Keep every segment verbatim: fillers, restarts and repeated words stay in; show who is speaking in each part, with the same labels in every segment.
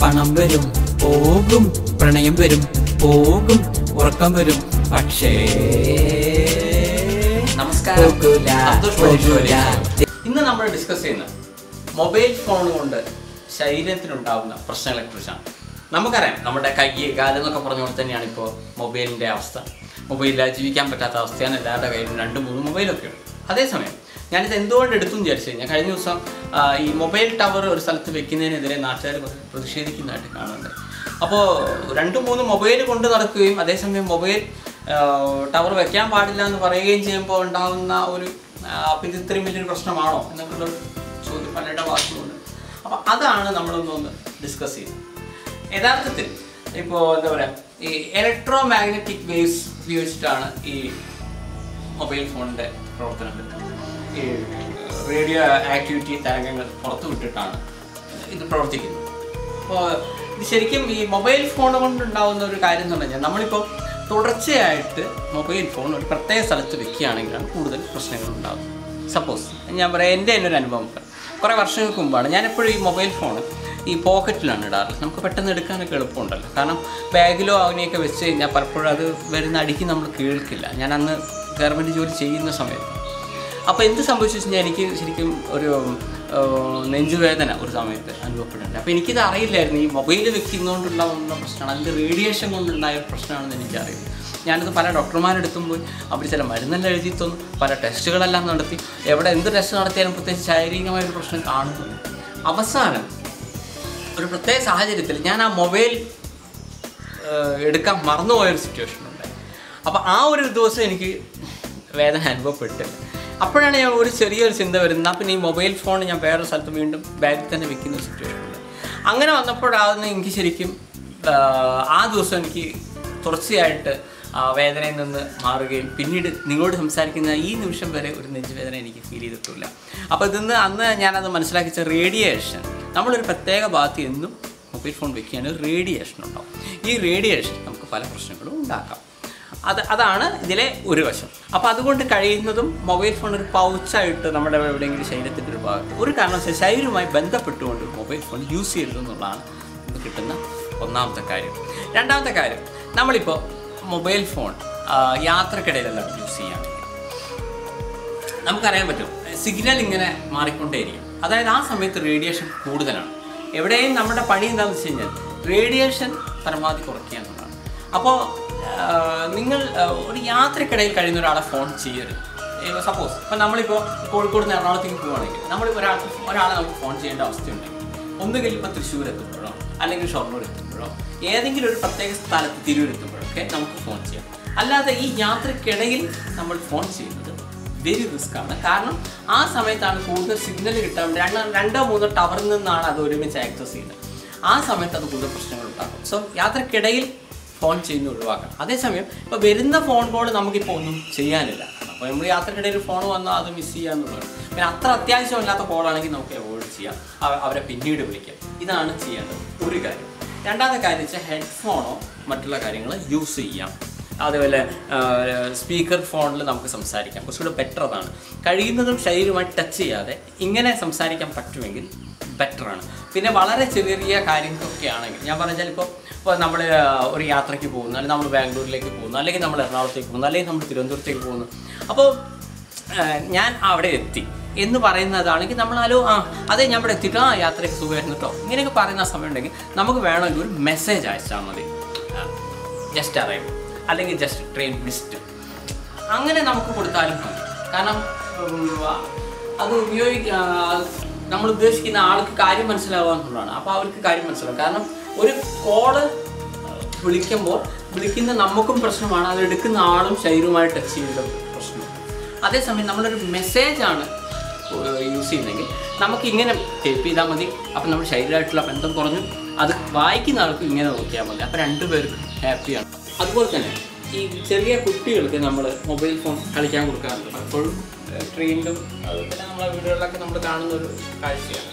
Speaker 1: പണം വരും പോകും, പ്രണയം വരും പോകും, ഉറക്കം വരും പക്ഷേ
Speaker 2: നമസ്കാരം. ഇന്ന് നമ്മൾ ഡിസ്കസ് ചെയ്യുന്നത് മൊബൈൽ ഫോൺ കൊണ്ട് ശരീരത്തിനുണ്ടാകുന്ന പ്രശ്നങ്ങളെ കുറിച്ചാണ്. നമുക്കറിയാം, നമ്മുടെ കൈ കാലം എന്നൊക്കെ പറഞ്ഞുകൊണ്ട് തന്നെയാണ് ഇപ്പോൾ മൊബൈലിൻ്റെ അവസ്ഥ. മൊബൈലില്ലാതെ ജീവിക്കാൻ പറ്റാത്ത അവസ്ഥയാണ്. എല്ലാവരുടെ കയ്യിലും രണ്ട് മൂന്ന് മൊബൈലൊക്കെ ഉണ്ട്. അതേസമയം ഞാനിത് എന്തുകൊണ്ട് എടുത്തു എന്ന് വിചാരിച്ചു കഴിഞ്ഞാൽ, കഴിഞ്ഞ ദിവസം ഈ മൊബൈൽ ടവർ ഒരു സ്ഥലത്ത് വെക്കുന്നതിനെതിരെ നാട്ടുകാർ പ്രതിഷേധിക്കുന്നതായിട്ട് കാണുന്നുണ്ട്. അപ്പോൾ രണ്ട് മൂന്ന് മൊബൈൽ കൊണ്ട് നടക്കുകയും അതേസമയം മൊബൈൽ ടവർ വെക്കാൻ പാടില്ല എന്ന് പറയുകയും ചെയ്യുമ്പോൾ ഉണ്ടാകുന്ന ഒരു അപ്പം ഇത് ഇത്രയും വലിയൊരു പ്രശ്നമാണോ എന്നൊക്കെയുള്ളൊരു ചോദ്യം പലരുടെ ഭാഗത്തുമുണ്ട്. അപ്പോൾ അതാണ് നമ്മളൊന്നൊന്ന് ഡിസ്കസ് ചെയ്യുന്നത്. യഥാർത്ഥത്തിൽ ഇപ്പോൾ എന്താ പറയുക, ഈ ഇലക്ട്രോ മാഗ്നറ്റിക് വേവ്സ് ഉപയോഗിച്ചിട്ടാണ് ഈ മൊബൈൽ ഫോണിൻ്റെ പ്രവർത്തനം. ഈ റേഡിയോ ആക്ടിവിറ്റി തരംഗങ്ങൾ പുറത്തു വിട്ടിട്ടാണ് ഇത് പ്രവർത്തിക്കുന്നത്. അപ്പോൾ ഇത് ശരിക്കും ഈ മൊബൈൽ ഫോൺ കൊണ്ടുണ്ടാകുന്ന ഒരു കാര്യം എന്ന് പറഞ്ഞാൽ, നമ്മളിപ്പോൾ തുടർച്ചയായിട്ട് മൊബൈൽ ഫോൺ ഒരു പ്രത്യേക സ്ഥലത്ത് വെക്കുകയാണെങ്കിലാണ് കൂടുതൽ പ്രശ്നങ്ങൾ ഉണ്ടാകുന്നത്. സപ്പോസ് ഞാൻ പറയാം, എൻ്റെ തന്നെ ഒരു അനുഭവം. കുറേ വർഷങ്ങൾക്ക് മുമ്പാണ് ഞാനെപ്പോഴും ഈ മൊബൈൽ ഫോൺ ഈ പോക്കറ്റിലാണ് ഇടാറുള്ളത്. നമുക്ക് പെട്ടെന്ന് എടുക്കാനൊക്കെ എളുപ്പമുണ്ടല്ലോ. കാരണം ബാഗിലോ അങ്ങനെയൊക്കെ വെച്ച് കഴിഞ്ഞാൽ പലപ്പോഴും അത് വരുന്ന അടിക്ക് നമ്മൾ കേൾക്കില്ല. ഞാൻ അന്ന് ഗവൺമെൻറ് ജോലി ചെയ്യുന്ന സമയത്ത് അപ്പോൾ എന്ത് സംഭവിച്ചു വെച്ചാൽ, എനിക്ക് ശരിക്കും ഒരു നെഞ്ചുവേദന ഒരു സമയത്ത് അനുഭവപ്പെടുന്നുണ്ട്. അപ്പോൾ എനിക്കിത് അറിയില്ലായിരുന്നു, ഈ മൊബൈൽ വെക്കുന്നതുകൊണ്ടുള്ള ഒന്ന പ്രശ്നമാണ്, അതിൻ്റെ റേഡിയേഷൻ കൊണ്ടുണ്ടായ ഒരു പ്രശ്നമാണെന്ന് എനിക്കറിയില്ല. ഞാനത് പല ഡോക്ടർമാരെടുത്തും പോയി, അവർ ചില മരുന്നെല്ലാം എഴുതി തന്നു, പല ടെസ്റ്റുകളെല്ലാം നടത്തി. എവിടെ എന്ത് ടെസ്റ്റ് നടത്തിയാലും പ്രത്യേകിച്ച് ശാരീരികമായൊരു പ്രശ്നം കാണുന്നു. അവസാനം ഒരു പ്രത്യേക സാഹചര്യത്തിൽ ഞാൻ ആ മൊബൈൽ എടുക്കാൻ മറന്നുപോയൊരു സിറ്റുവേഷൻ ഉണ്ടായി. അപ്പോൾ ആ ഒരു ദിവസം എനിക്ക് വേദന അനുഭവപ്പെട്ട് അപ്പോഴാണ് ഞാൻ ഒരു ചെറിയൊരു ചിന്ത വരുന്നത്, അപ്പം ഈ മൊബൈൽ ഫോൺ ഞാൻ വേറൊരു സ്ഥലത്ത് വീണ്ടും ബാഗിൽ തന്നെ വെക്കുന്ന ഒരു സിറ്റുവേഷൻ ഉണ്ട്. അങ്ങനെ വന്നപ്പോഴാണ് എനിക്ക് ശരിക്കും ആ ദിവസം എനിക്ക് തുടർച്ചയായിട്ട് വേദനയിൽ നിന്ന് മാറുകയും പിന്നീട് നിങ്ങളോട് സംസാരിക്കുന്ന ഈ നിമിഷം വരെ ഒരു നെഞ്ചുവേദന എനിക്ക് ഫീൽ ചെയ്തിട്ടില്ല. അപ്പോൾ ഇതിന്ന് അന്ന് ഞാനത് മനസ്സിലാക്കിച്ച റേഡിയേഷൻ, നമ്മളൊരു പ്രത്യേക ഭാഗത്ത് എന്നും മൊബൈൽ ഫോൺ വെക്കുകയാണെങ്കിൽ റേഡിയേഷൻ ഉണ്ടാവും. ഈ റേഡിയേഷൻ നമുക്ക് പല പ്രശ്നങ്ങളും ഉണ്ടാക്കാം. അത് അതാണ് ഇതിലെ ഒരു വശം. അപ്പോൾ അതുകൊണ്ട് കഴിയുന്നതും മൊബൈൽ ഫോൺ ഒരു പൗച്ചായിട്ട് നമ്മുടെ എവിടെയെങ്കിലും ശരീരത്തിൻ്റെ ഒരു ഭാഗത്ത് ഒരു കാരണവശാലും ശരീരവുമായി ബന്ധപ്പെട്ടുകൊണ്ട് മൊബൈൽ ഫോൺ യൂസ് ചെയ്യരുതെന്നുള്ളതാണ് ഇത് കിട്ടുന്ന ഒന്നാമത്തെ കാര്യം. രണ്ടാമത്തെ കാര്യം, നമ്മളിപ്പോൾ മൊബൈൽ ഫോൺ യാത്രക്കിടയിലെല്ലാം യൂസ് ചെയ്യുകയാണെങ്കിൽ നമുക്കറിയാൻ പറ്റും, സിഗ്നൽ ഇങ്ങനെ മാറിക്കൊണ്ടേയിരിക്കും. അതായത് ആ സമയത്ത് റേഡിയേഷൻ കൂടുതലാണ്. എവിടെയും നമ്മുടെ പണി എന്താണെന്ന് വെച്ച് കഴിഞ്ഞാൽ റേഡിയേഷൻ പരമാവധി കുറയ്ക്കുക എന്നുള്ളതാണ്. അപ്പോൾ നിങ്ങൾ ഒരു യാത്രക്കിടയിൽ കഴിയുന്ന ഒരാളെ ഫോൺ ചെയ്യരുത്. സപ്പോസ് ഇപ്പം നമ്മളിപ്പോൾ കോഴിക്കോട് നിന്ന് എറണാകുളത്തേക്ക് പോവുകയാണെങ്കിൽ നമ്മളിപ്പോൾ ഒരാൾ ഒരാളെ നമുക്ക് ഫോൺ ചെയ്യേണ്ട അവസ്ഥയുണ്ടെങ്കിൽ, ഒന്നുകിൽ ഇപ്പോൾ തൃശ്ശൂർ എത്തുമ്പോഴോ അല്ലെങ്കിൽ ഷൊർണൂർ എത്തുമ്പോഴോ ഏതെങ്കിലും ഒരു പ്രത്യേക സ്ഥലത്ത് തിരൂർ എത്തുമ്പോഴൊക്കെ നമുക്ക് ഫോൺ ചെയ്യാം. അല്ലാതെ ഈ യാത്രക്കിടയിൽ നമ്മൾ ഫോൺ ചെയ്യുന്നത് വെരി റിസ്ക് ആണ്. കാരണം ആ സമയത്താണ് കൂടുതൽ സിഗ്നൽ കിട്ടാൻ വേണ്ടി രണ്ടോ രണ്ടോ മൂന്നോ ടവറിൽ നിന്നാണ് അത് ഒരുമിച്ച് ആക്സസ് ചെയ്യുന്നത്. ആ സമയത്ത് അത് കൂടുതൽ പ്രശ്നങ്ങൾ ഉണ്ടാക്കും. സോ യാത്രക്കിടയിൽ ഫോൺ ചെയ്യുന്ന ഒഴിവാക്കണം. അതേസമയം ഇപ്പോൾ വരുന്ന ഫോൺ കോൾ നമുക്കിപ്പോൾ ഒന്നും ചെയ്യാനില്ല. അപ്പോൾ നമ്മൾ യാത്രക്കിടയിൽ ഫോൺ വന്നാൽ അത് മിസ് ചെയ്യാന്നുള്ളത്. പിന്നെ അത്ര അത്യാവശ്യമില്ലാത്ത കോളാണെങ്കിൽ നമുക്ക് അവോയ്ഡ് ചെയ്യാം, അവരെ പിന്നീട് വിളിക്കാം. ഇതാണ് ചെയ്യേണ്ടത് ഒരു കാര്യം. രണ്ടാമത്തെ കാര്യം വെച്ചാൽ ഹെഡ്ഫോണോ മറ്റുള്ള കാര്യങ്ങൾ യൂസ് ചെയ്യാം. അതേപോലെ സ്പീക്കർ ഫോണിൽ നമുക്ക് സംസാരിക്കാം, കുറച്ചുകൂടെ ബെറ്റർ അതാണ്. കഴിയുന്നതും ശരീരവുമായി ടച്ച് ചെയ്യാതെ ഇങ്ങനെ സംസാരിക്കാൻ പറ്റുമെങ്കിൽ ബെറ്ററാണ്. പിന്നെ വളരെ ചെറിയ ചെറിയ കാര്യങ്ങളൊക്കെ ആണെങ്കിൽ, ഞാൻ പറഞ്ഞാൽ ഇപ്പോൾ ഇപ്പോൾ നമ്മൾ ഒരു യാത്രയ്ക്ക് പോകുന്നു, അല്ലെങ്കിൽ നമ്മൾ ബാംഗ്ലൂരിലേക്ക് പോകുന്നു, അല്ലെങ്കിൽ നമ്മൾ എറണാകുളത്തേക്ക് പോകുന്നു, അല്ലെങ്കിൽ നമ്മൾ തിരുവനന്തപുരത്തേക്ക് പോകുന്നു. അപ്പോൾ ഞാൻ അവിടെ എത്തി എന്ന് പറയുന്നതാണെങ്കിൽ നമ്മൾ ആലോ ആ അതെ ഞാൻ ഇവിടെ എത്തിയിട്ട് ആ യാത്രയ്ക്ക് സുഖമായിരുന്നു കേട്ടോ ഇങ്ങനെയൊക്കെ പറയുന്ന സമയം ഉണ്ടെങ്കിൽ നമുക്ക് വേണമെങ്കിൽ ഒരു മെസ്സേജ് അയച്ചാൽ മതി, ജസ്റ്റ് അറൈവ് അല്ലെങ്കിൽ ജസ്റ്റ് ട്രെയിൻ മിസ്ഡ്, അങ്ങനെ നമുക്ക് കൊടുത്താലും മതി. കാരണം അത് ഉപയോഗിക്കുക നമ്മൾ ഉദ്ദേശിക്കുന്ന ആൾക്ക് കാര്യം മനസ്സിലാവുക എന്നുള്ളതാണ്. അപ്പോൾ അവർക്ക് കാര്യം മനസ്സിലാവും. കാരണം ഒരു കോള് വിളിക്കുമ്പോൾ വിളിക്കുന്ന നമുക്കും പ്രശ്നമാണ്, അത് എടുക്കുന്ന ആളും ശരീരവുമായി ടച്ച് ചെയ്യുന്ന പ്രശ്നമാണ്. അതേസമയം നമ്മളൊരു മെസ്സേജാണ് യൂസ് ചെയ്യുന്നതെങ്കിൽ നമുക്ക് ഇങ്ങനെ ടൈപ്പ് ചെയ്താൽ മതി. അപ്പം നമ്മുടെ ശരീരമായിട്ടുള്ള ബന്ധം കുറഞ്ഞു, അത് വായിക്കുന്ന ആൾക്ക് ഇങ്ങനെ നോക്കിയാൽ മതി. അപ്പോൾ രണ്ടുപേർക്കും ഹാപ്പിയാണ്. അതുപോലെ തന്നെ ഈ ചെറിയ കുട്ടികൾക്ക് നമ്മൾ മൊബൈൽ ഫോൺ കളിക്കാൻ കൊടുക്കാറുണ്ട്. പലപ്പോഴും ട്രെയിനിലും അതുപോലെ നമ്മളെ വീടുകളിലൊക്കെ നമ്മൾ കാണുന്നൊരു കാഴ്ചയാണ്.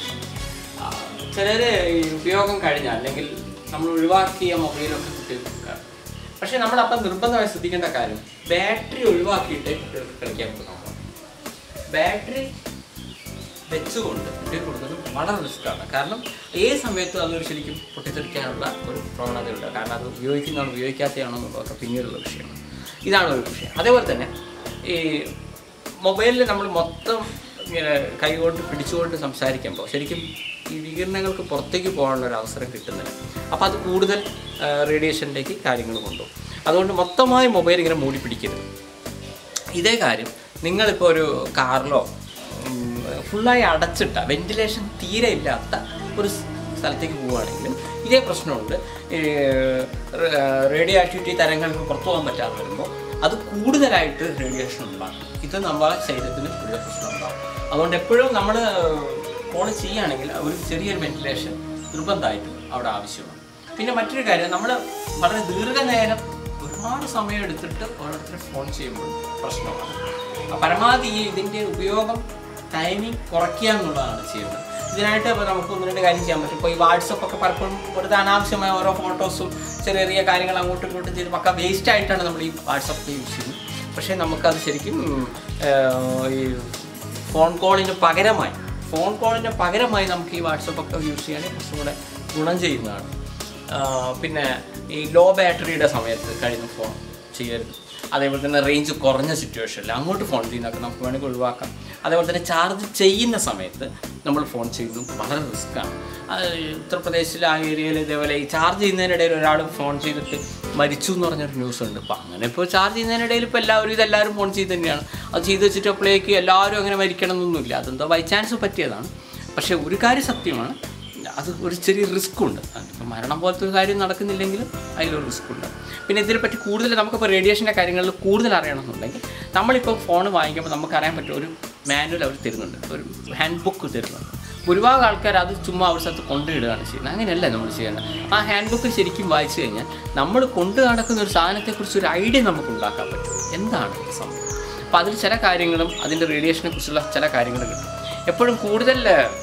Speaker 2: ചിലർ ഈ ഉപയോഗം കഴിഞ്ഞാൽ അല്ലെങ്കിൽ നമ്മൾ ഒഴിവാക്കിയ മൊബൈലൊക്കെ കുട്ടികൾക്ക് കൊടുക്കാറുണ്ട്. പക്ഷേ നമ്മളപ്പം നിർബന്ധമായി ശ്രദ്ധിക്കേണ്ട കാര്യം, ബാറ്ററി ഒഴിവാക്കിയിട്ട് കുട്ടികൾക്ക് കളിക്കാൻ കൊടുക്കണം. ബാറ്ററി വെച്ചുകൊണ്ട് കുട്ടിയെ കൊടുക്കുന്നത് വളരെ റിസ്ക്കാണ്. കാരണം ഏത് സമയത്തും അതൊരു ശരിക്കും പൊട്ടിത്തെറിക്കാനുള്ള ഒരു പ്രവണതയുണ്ട്. കാരണം അത് ഉപയോഗിക്കുന്നതാണോ ഉപയോഗിക്കാത്തതാണോ എന്നുള്ളതൊക്കെ പിന്നീടുള്ള വിഷയമാണ്. ഇതാണ് ഒരു വിഷയം. അതേപോലെ തന്നെ ഈ മൊബൈലിൽ നമ്മൾ മൊത്തം ഇങ്ങനെ കൈകൊണ്ട് പിടിച്ചുകൊണ്ട് സംസാരിക്കുമ്പോൾ ശരിക്കും ഈ വികിരണങ്ങൾക്ക് പുറത്തേക്ക് പോകാനുള്ള ഒരു അവസരം കിട്ടുന്നില്ല. അപ്പോൾ അത് കൂടുതൽ റേഡിയേഷനിലേക്ക് കാര്യങ്ങൾ കൊണ്ടുപോകും. അതുകൊണ്ട് മൊത്തമായി മൊബൈൽ ഇങ്ങനെ മൂടി പിടിക്കരുത്. ഇതേ കാര്യം നിങ്ങളിപ്പോൾ ഒരു കാറിലോ ഫുള്ളായി അടച്ചിട്ട വെന്റിലേഷൻ തീരെ ഇല്ലാത്ത ഒരു സ്ഥലത്തേക്ക് പോവുകയാണെങ്കിലും ഇതേ പ്രശ്നമുണ്ട്. റേഡിയോ ആക്ടിവിറ്റി തരങ്ങൾക്ക് പുറത്തു പോകാൻ പറ്റാതെ വരുമ്പോൾ അത് കൂടുതലായിട്ട് റേഡിയേഷൻ ഉണ്ടാകും. ഇത് നമ്മളെ ശരീരത്തിന് കൂടുതൽ പ്രശ്നം ഉണ്ടാകും. അതുകൊണ്ട് എപ്പോഴും നമ്മൾ ഫോൺ ചെയ്യുകയാണെങ്കിൽ ഒരു ചെറിയൊരു വെന്റിലേഷൻ നിർബന്ധമായിട്ടും അവിടെ ആവശ്യമാണ്. പിന്നെ മറ്റൊരു കാര്യം, നമ്മൾ വളരെ ദീർഘനേരം ഒരുപാട് സമയം എടുത്തിട്ട് ഓരോരുത്തർ ഫോൺ ചെയ്യുമ്പോൾ പ്രശ്നമാണ്. പരമാവധി ഈ ഇതിൻ്റെ ഉപയോഗം ടൈമിങ് കുറയ്ക്കുക എന്നുള്ളതാണ് ചെയ്യുന്നത്. ഇതിനായിട്ട് ഇപ്പോൾ നമുക്ക് ഒന്ന് രണ്ട് കാര്യം ചെയ്യാൻ പറ്റും. ഇപ്പോൾ ഈ വാട്സപ്പൊക്കെ പലപ്പോഴും വെറുതെ അനാവശ്യമായ ഓരോ ഫോട്ടോസും ചെറിയ ചെറിയ കാര്യങ്ങൾ അങ്ങോട്ടും ഇങ്ങോട്ടും ചെയ്ത് പക്ക വേസ്റ്റ് ആയിട്ടാണ് നമ്മൾ ഈ വാട്സപ്പ് യൂസ് ചെയ്യുന്നത്. പക്ഷേ നമുക്കത് ശരിക്കും ഈ ഫോൺ കോളിന് പകരമായി ഫോൺ കോളിന് പകരമായി നമുക്ക് ഈ വാട്സപ്പൊക്കെ യൂസ് ചെയ്യാൻ കുറച്ചും കൂടെ ഗുണം ചെയ്യുന്നതാണ്. പിന്നെ ഈ ലോ ബാറ്ററിയുടെ സമയത്ത് കഴിയുന്ന ഫോൺ ചെയ്യരുത്. അതേപോലെ തന്നെ റേഞ്ച് കുറഞ്ഞ സിറ്റുവേഷനിൽ അങ്ങോട്ട് ഫോൺ ചെയ്യുന്നതൊക്കെ നമുക്ക് വേണമെങ്കിൽ ഒഴിവാക്കാം. അതേപോലെ തന്നെ ചാർജ് ചെയ്യുന്ന സമയത്ത് നമ്മൾ ഫോൺ ചെയ്യുന്നത് വളരെ റിസ്ക്കാണ്. ഉത്തർപ്രദേശിലെ ആ ഏരിയയിൽ ഇതേപോലെ ഈ ചാർജ് ചെയ്യുന്നതിനിടയിൽ ഒരാൾ ഫോൺ ചെയ്തിട്ട് മരിച്ചു എന്ന് പറഞ്ഞൊരു ന്യൂസ് ഉണ്ട്. അപ്പോൾ അങ്ങനെ ഇപ്പോൾ ചാർജ് ചെയ്യുന്നതിനിടയിൽ ഇപ്പോൾ എല്ലാവരും ഇതെല്ലാവരും ഫോൺ ചെയ്ത് തന്നെയാണ്. അത് ചെയ്ത് വെച്ചിട്ടപ്പോഴേക്ക് എല്ലാവരും അങ്ങനെ മരിക്കണം എന്നൊന്നുമില്ല. അതെന്തോ ബൈ ചാൻസ് പറ്റിയതാണ്. പക്ഷേ ഒരു കാര്യം സത്യമാണ്, അത് ഒരു ചെറിയ റിസ്ക് ഉണ്ട്. അതിപ്പോൾ മരണം പോലത്തെ ഒരു കാര്യം നടക്കുന്നില്ലെങ്കിലും അതിലൊരു റിസ്ക് ഉണ്ട്. പിന്നെ ഇതിനെപ്പറ്റി കൂടുതൽ നമുക്കിപ്പോൾ റേഡിയേഷൻ്റെ കാര്യങ്ങളിൽ കൂടുതൽ അറിയണമെന്നുണ്ടെങ്കിൽ നമ്മളിപ്പോൾ ഫോൺ വാങ്ങിക്കുമ്പോൾ നമുക്കറിയാൻ പറ്റും, ഒരു മാനുവൽ അവർ തരുന്നുണ്ട്, ഒരു ഹാൻഡ് ബുക്ക് തരുന്നുണ്ട്. ഒരുപാട് ആൾക്കാർ അത് ചുമ്മാ ഒരു സ്ഥലത്ത് കൊണ്ടുവിടുകയാണ് ചെയ്യുന്നത്. അങ്ങനെയല്ല നമ്മൾ ചെയ്യേണ്ടത്. ആ ഹാൻഡ് ബുക്ക് ശരിക്കും വായിച്ചു കഴിഞ്ഞാൽ നമ്മൾ കൊണ്ടു നടക്കുന്ന ഒരു സാധനത്തെക്കുറിച്ച് ഒരു ഐഡിയ നമുക്ക് ഉണ്ടാക്കാൻ പറ്റും, എന്താണ് സംഭവം. അപ്പോൾ അതിൽ ചില കാര്യങ്ങളും അതിൻ്റെ റേഡിയേഷനെ കുറിച്ചുള്ള ചില കാര്യങ്ങളും കിട്ടും. എപ്പോഴും കൂടുതൽ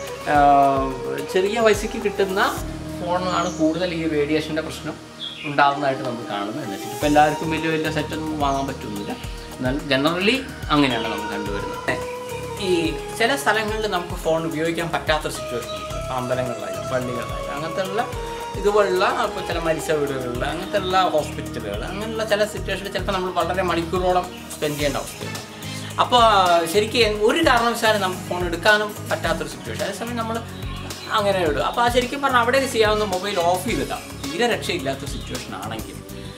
Speaker 2: ചെറിയ പൈസയ്ക്ക് കിട്ടുന്ന ഫോണാണ് കൂടുതൽ ഈ റേഡിയേഷൻ്റെ പ്രശ്നം ഉണ്ടാകുന്നതായിട്ട് നമുക്ക് കാണുന്നത്. എന്ന് വെച്ചിട്ട് ഇപ്പോൾ എല്ലാവർക്കും വലിയ വലിയ സെറ്റൊന്നും വാങ്ങാൻ പറ്റുന്നില്ല. എന്നാൽ ജനറലി അങ്ങനെയാണ് നമുക്ക് കണ്ടുവരുന്നത്. ഈ ചില സ്ഥലങ്ങളിൽ നമുക്ക് ഫോൺ ഉപയോഗിക്കാൻ പറ്റാത്ത സിറ്റുവേഷൻ ഉണ്ട്. അമ്പലങ്ങളിലായാലും പള്ളികളിലായാലും അങ്ങനത്തെ ഉള്ള ഇതുപോലുള്ള ഇപ്പോൾ ചില മരിച്ച വീടുകളിൽ അങ്ങനത്തെ ഉള്ള ഹോസ്പിറ്റലുകൾ അങ്ങനെയുള്ള ചില സിറ്റുവേഷനിൽ ചിലപ്പോൾ നമ്മൾ വളരെ മണിക്കൂറോളം സ്പെൻഡ് ചെയ്യേണ്ട അവസ്ഥയുണ്ട്. അപ്പോൾ ശരിക്കും ഒരു കാരണവശാലും നമുക്ക് ഫോൺ എടുക്കാനും പറ്റാത്തൊരു സിറ്റുവേഷൻ. അതേസമയം നമ്മൾ അങ്ങനെ ഇടും. അപ്പോൾ ആ ശരിക്കും പറഞ്ഞാൽ അവിടെ ചെയ്യാവുന്ന മൊബൈൽ ഓഫ് ചെയ്തിട്ടാണ്. തീരെ രക്ഷയില്ലാത്ത സിറ്റുവേഷൻ ആണെങ്കിൽ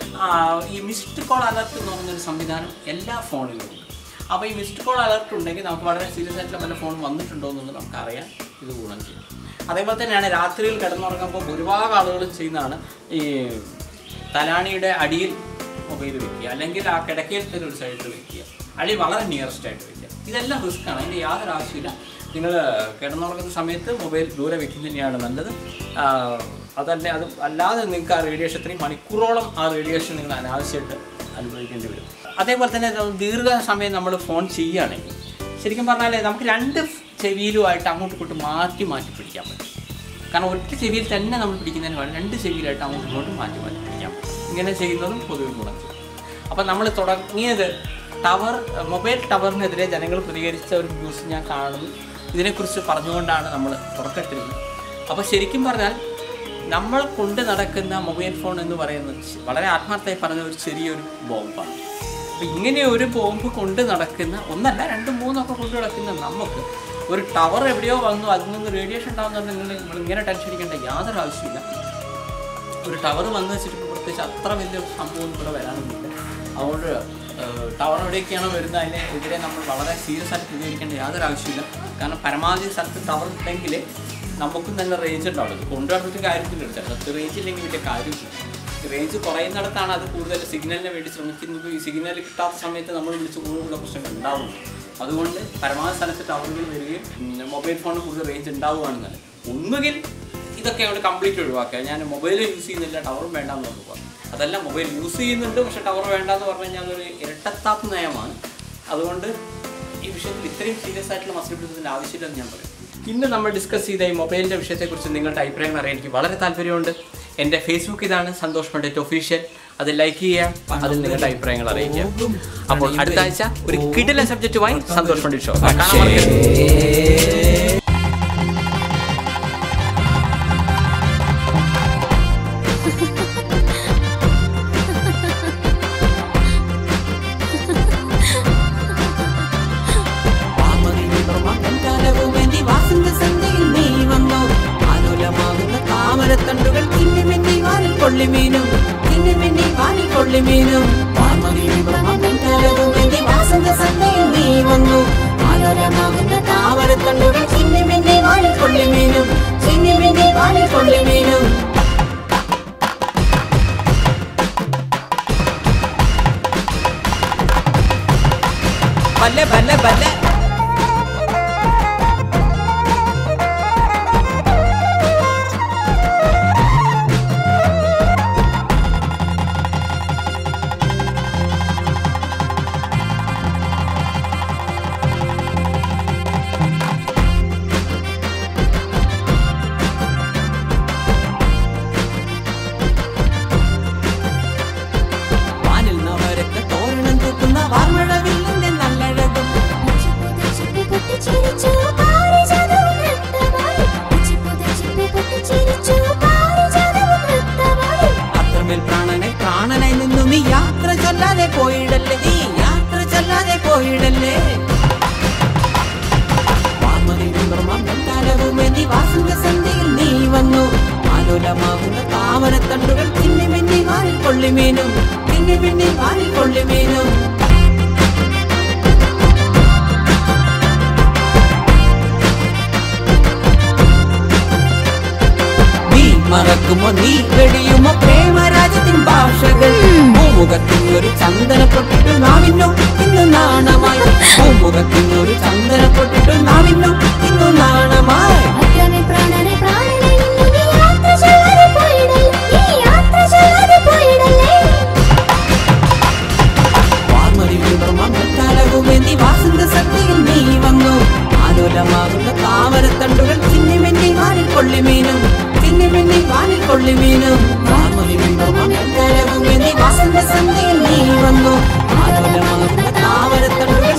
Speaker 2: ഈ മിസ്ഡ് കോൾ അലർട്ട് എന്ന് പറഞ്ഞൊരു സംവിധാനം എല്ലാ ഫോണിലും ഉണ്ട്. അപ്പോൾ ഈ മിസ്ഡ് കോൾ അലർട്ട് ഉണ്ടെങ്കിൽ നമുക്ക് വളരെ സീരിയസ് ആയിട്ടുള്ള വല്ല ഫോൺ വന്നിട്ടുണ്ടോ എന്നുള്ളത് നമുക്കറിയാൻ ഇത് ഗുണം ചെയ്യും. അതേപോലെ തന്നെയാണ് രാത്രിയിൽ കിടന്നുറങ്ങുമ്പോൾ ഒരുപാട് ആളുകളും ചെയ്യുന്നതാണ് ഈ തലാണിയുടെ അടിയിൽ മൊബൈൽ വയ്ക്കുക, അല്ലെങ്കിൽ ആ കിടക്കയിലത്തെ ഒരു സൈഡിൽ വയ്ക്കുക, അടി വളരെ നിയറസ്റ്റ് ആയിട്ട് വയ്ക്കുക. ഇതെല്ലാം റിസ്ക്കാണ്. അതിൻ്റെ യാതൊരു ആവശ്യമില്ല. നിങ്ങൾ കിടന്നുറങ്ങുന്ന സമയത്ത് മൊബൈൽ ദൂരെ വയ്ക്കുന്നത് തന്നെയാണ് നല്ലത്. അതല്ല അത് അല്ലാതെ നിങ്ങൾക്ക് ആ റേഡിയേഷൻ ഇത്രയും മണിക്കൂറോളം ആ റേഡിയേഷൻ നിങ്ങൾ അനാവശ്യമായിട്ട് അനുഭവിക്കേണ്ടി വരും. അതേപോലെ തന്നെ ദീർഘ സമയം നമ്മൾ ഫോൺ ചെയ്യുകയാണെങ്കിൽ ശരിക്കും പറഞ്ഞാൽ നമുക്ക് രണ്ട് ചെവിയിലുമായിട്ട് അങ്ങോട്ടും ഇങ്ങോട്ടും മാറ്റി മാറ്റി പിടിക്കാൻ പറ്റും. കാരണം ഒറ്റ ചെവിയിൽ തന്നെ നമ്മൾ പിടിക്കുന്നതിന് വേണം രണ്ട് ചെവിയിലായിട്ട് അങ്ങോട്ടും ഇങ്ങോട്ടും മാറ്റി മാറ്റി പിടിക്കാൻ പറ്റും. ഇങ്ങനെ ചെയ്യുന്നതും പൊതുവെ ഗുണം ചെയ്യും. അപ്പോൾ നമ്മൾ തുടങ്ങിയത് ടവർ മൊബൈൽ ടവറിനെതിരെ ജനങ്ങൾ പ്രതികരിച്ച ഒരു ന്യൂസ് ഞാൻ കാണുന്നു. ഇതിനെക്കുറിച്ച് പറഞ്ഞുകൊണ്ടാണ് നമ്മൾ തുടക്കത്തിരുന്നത്. അപ്പോൾ ശരിക്കും പറഞ്ഞാൽ നമ്മൾ കൊണ്ട് നടക്കുന്ന മൊബൈൽ ഫോൺ എന്ന് പറയുന്നത് വളരെ ആത്മാർത്ഥമായി പറഞ്ഞ ഒരു ചെറിയൊരു ബോംബാണ്. അപ്പോൾ ഇങ്ങനെ ഒരു ബോംബ് കൊണ്ട് നടക്കുന്ന ഒന്നല്ല രണ്ടും മൂന്നൊക്കെ കൊണ്ട് നടക്കുന്ന നമുക്ക് ഒരു ടവർ എവിടെയോ വന്നു അതിൽ നിന്ന് റേഡിയേഷൻ ഉണ്ടാകുന്നുണ്ട്. നിങ്ങൾ നിങ്ങൾ ഇങ്ങനെ ടെൻഷൻ അടിക്കേണ്ട യാതൊരു ആവശ്യമില്ല. ഒരു ടവർ വന്നു വെച്ചിട്ട് പ്രത്യേകിച്ച് അത്ര വലിയ സംഭവം ഇവിടെ വരാനൊന്നുമില്ല. അതുകൊണ്ട് ടവർ എവിടെയൊക്കെയാണോ വരുന്നത് അതിനെതിരെ നമ്മൾ വളരെ സീരിയസ് ആയിട്ട് പ്രതികരിക്കേണ്ട യാതൊരു ആവശ്യമില്ല. കാരണം പരമാവധി സ്ഥലത്ത് ടവർ ഉണ്ടെങ്കിൽ നമുക്കും നല്ല റേഞ്ച് ഉണ്ടാവുള്ളൂ. കൊണ്ടുവന്നിട്ട് കാര്യത്തിലെടുത്ത സത്യ റേഞ്ച് ഇല്ലെങ്കിൽ വലിയ കാര്യമില്ല. റേഞ്ച് കുറയുന്നിടത്താണ് അത് കൂടുതൽ സിഗ്നലിന് വേണ്ടി ശ്രമിക്കുന്നത്. ഈ സിഗ്നൽ കിട്ടാത്ത സമയത്ത് നമ്മൾ വിളിച്ച് കൂടുതലുള്ള പ്രശ്നങ്ങൾ ഉണ്ടാവുന്നു. അതുകൊണ്ട് പരമാവധി സ്ഥലത്ത് ടവറുകൾ വരികയും മൊബൈൽ ഫോണിന് കൂടുതൽ റേഞ്ച് ഉണ്ടാവുകയാണെന്നത് ഒന്നുകിൽ ഇതൊക്കെ അവിടെ കംപ്ലീറ്റ് ഒഴിവാക്കുക. ഞാൻ മൊബൈൽ യൂസ് ചെയ്യുന്നില്ല, ടവറും വേണ്ടാന്ന് നോക്കുക. അതല്ല മൊബൈൽ യൂസ് ചെയ്യുന്നുണ്ട് പക്ഷേ ടവർ വേണ്ടാന്ന് പറഞ്ഞു കഴിഞ്ഞാൽ അതൊരു ഇരട്ടത്താപ്പ് നയമാണ്. അതുകൊണ്ട് ഈ വിഷയത്തിൽ ഇത്രയും സീരിയസ് ആയിട്ടുള്ള മസിൽ പിടുത്തത്തിൻ്റെ ആവശ്യമില്ലെന്ന് ഞാൻ പറയും. ഇന്ന് നമ്മൾ ഡിസ്കസ് ചെയ്ത ഈ മൊബൈലിൻ്റെ വിഷയത്തെക്കുറിച്ച് നിങ്ങളുടെ അഭിപ്രായങ്ങൾ അറിയാൻ എനിക്ക് വളരെ താല്പര്യമുണ്ട്. എൻ്റെ ഫേസ്ബുക്ക് ഇതാണ് സന്തോഷ് പണ്ഡിറ്റ് ഒഫീഷ്യൽ. അതിൽ ലൈക്ക് ചെയ്യുക, അതിൽ നിങ്ങളുടെ അഭിപ്രായങ്ങൾ അറിയിക്കുക. അപ്പോൾ അടുത്ത ആഴ്ച ഒരു കിടിലൻ സബ്ജക്റ്റുമായി സന്തോഷ് പണ്ഡിറ്റ് ഷോ കാണാൻ മറക്കരുത്.
Speaker 1: താമരത്തണ്ടുകൾ ചിന്നി മിന്നി വാനിൽ കൊള്ളിമീനും ചിന്നി മിന്നി വാനിൽ കൊള്ളിമീനും വാസന്ത സന്ധ്യയിൽ നീ വന്നു മനോരമാകുന്ന താമരത്തണ്ടുകൾ ചിന്നി മിന്നി വാനിൽ കൊള്ളിമീനും ചിന്നി മിന്നി വാനിൽ കൊള്ളിമീനും ബല്ലെ ബല്ലെ ബല്ലെ താമരത്തണ്ടുകൾ ചിന്നി മിന്നി വാനിൽ കൊള്ളിമീനും ചിന്നി മിന്നി വാനിൽ കൊള്ളിമീനും നീ മറക്കുമോ നീ വെടിയുമോ പ്രേമരാജത്തിൻ ഭാഷകൾ ഭൂമുഖത്തിൽ ഒരു ചന്ദന പൊട്ടിട്ടു നാവിന്നു ഇന്നു നാണമായി ഭൂമുഖത്തിൽ ഒരു ചന്ദന പൊട്ടിട്ടു നാവിന്നു ഇന്നു നാണമായി വാസന്ത സന്ധ്യയിൽ നീ വന്നു ആലോലമാകുന്ന താമരത്തണ്ടുകൾ ചിന്നി മിന്നി വാനിൽ കൊള്ളിമീനും ചിന്നി മിന്നി വാനിൽ കൊള്ളിമീനും വാസന്ത സന്ധ്യയിൽ നീ വന്നു ആലോലമാകുന്ന താമരത്തണ്ടുകൾ